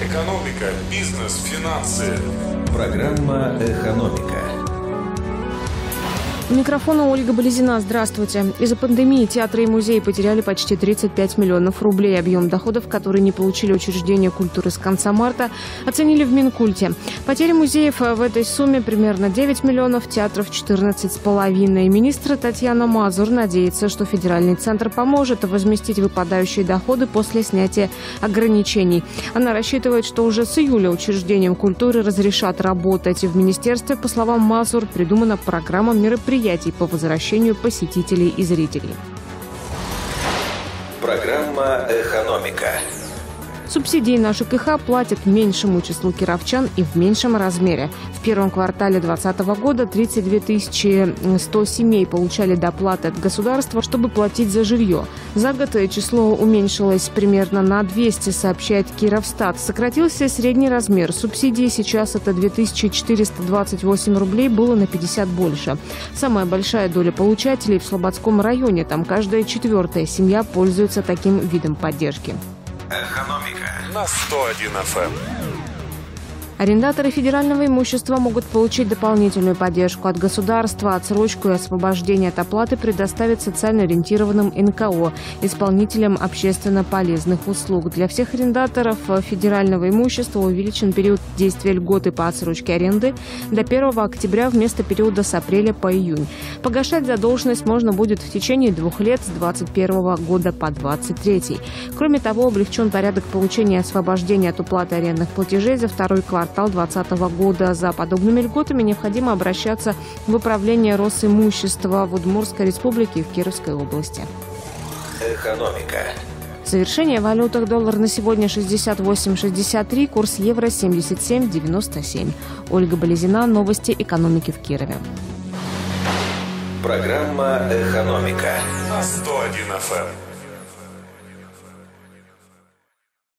Экономика, бизнес, финансы. Программа «Экономика». У микрофона Ольга Болезина. Здравствуйте. Из-за пандемии театры и музеи потеряли почти 35 миллионов рублей. Объем доходов, которые не получили учреждения культуры с конца марта, оценили в Минкульте. Потери музеев в этой сумме примерно 9 миллионов, театров 14,5. Министр Татьяна Мазур надеется, что федеральный центр поможет возместить выпадающие доходы после снятия ограничений. Она рассчитывает, что уже с июля учреждениям культуры разрешат работать. В министерстве, по словам Мазур, придумана программа мероприятий по возвращению посетителей и зрителей. Программа «Экономика». Субсидии на ЖКХ платят меньшему числу кировчан и в меньшем размере. В первом квартале 2020 года 32 100 семей получали доплаты от государства, чтобы платить за жилье. За год число уменьшилось примерно на 200, сообщает Кировстат. Сократился средний размер. Субсидии сейчас это 2428 рублей, было на 50 больше. Самая большая доля получателей в Слободском районе. Там каждая четвертая семья пользуется таким видом поддержки. Экономика На 101 FM. Арендаторы федерального имущества могут получить дополнительную поддержку от государства. Отсрочку и освобождение от оплаты предоставят социально ориентированным НКО, исполнителям общественно полезных услуг. Для всех арендаторов федерального имущества увеличен период действия льготы по отсрочке аренды до 1 октября вместо периода с апреля по июнь. Погашать задолженность можно будет в течение 2 лет с 2021 года по 2023. Кроме того, облегчен порядок получения освобождения от уплаты арендных платежей за второй квартал 2020 года. За подобными льготами необходимо обращаться в управление Росимущества в Удмуртской республике и в Кировской области. «Экономика». Завершение в валютах: доллар на сегодня 68,63, курс евро 77,97. Ольга Болезина, новости экономики в Кирове. Программа «Экономика» На 101 FM.